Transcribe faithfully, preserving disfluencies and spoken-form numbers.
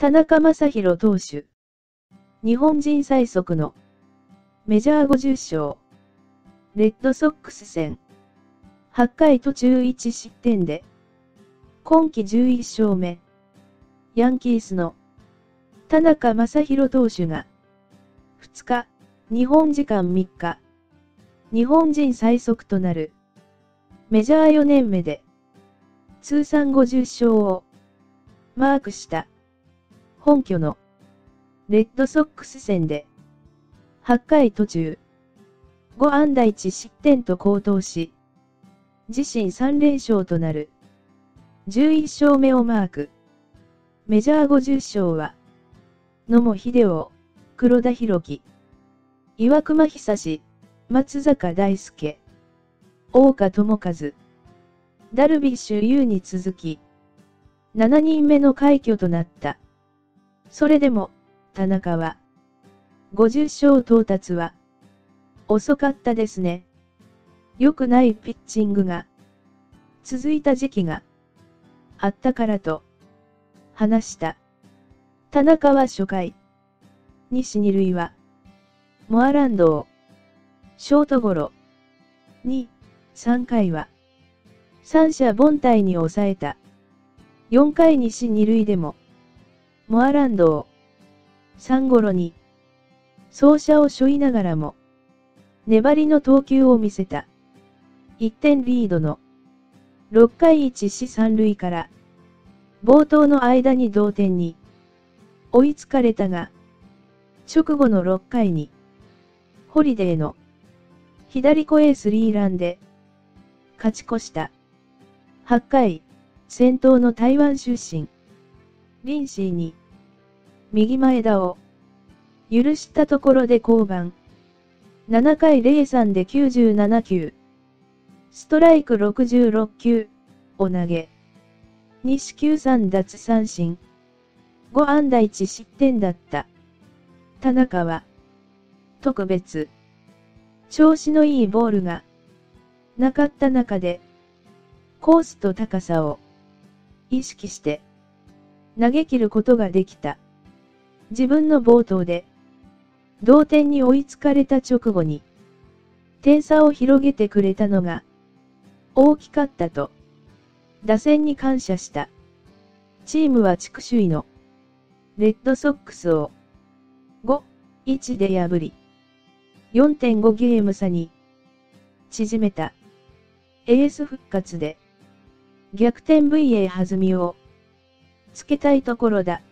田中将大投手。日本人最速のメジャーごじゅっ勝。レッドソックス戦。はち回途中いち失点で、今季じゅういち勝目。ヤンキースの田中将大投手が、ふつか、日本時間みっか、日本人最速となる、メジャーよねんめで、通算ごじゅっ勝をマークした。本拠のレッドソックス戦で、はち回途中、ご安打いち失点と好投し、自身さん連勝となる、じゅういち勝目をマーク。メジャーごじゅっ勝は、野茂英雄、黒田博樹、岩隈久志、松坂大輔、大岡智和、ダルビッシュ有に続き、しちにんめの快挙となった。それでも、田中は、ごじゅっ勝到達は、遅かったですね。良くないピッチングが、続いた時期が、あったからと、話した。田中は初回、西二塁は、モアランドを、ショートゴロ、に、さん回は、三者凡退に抑えた。よん回西二塁でも、モアランドを、さんゴロに、走者を背負いながらも、粘りの投球を見せた。いってんリードの、ろっ回一死三塁から、冒頭の間に同点に、追いつかれたが、直後のろっ回に、ホリデーの、左越えスリーランで、勝ち越した。はち回、先頭の台湾出身、リンシーに、右前打を、許したところで降板。なな回ゼロさんできゅうじゅうなな球、ストライクろくじゅうろく球を投げ、に四球さん奪三振、ご安打いち失点だった。田中は、特別、調子のいいボールが、なかった中で、コースと高さを、意識して、投げ切ることができた。自分の暴投で、同点に追いつかれた直後に、点差を広げてくれたのが、大きかったと、打線に感謝した。チームは地区首位の、レッドソックスを、ご、いちで破り、よんてんご ゲーム差に、縮めた。エース復活で、逆転 ブイエー 弾みを、つけたいところだ。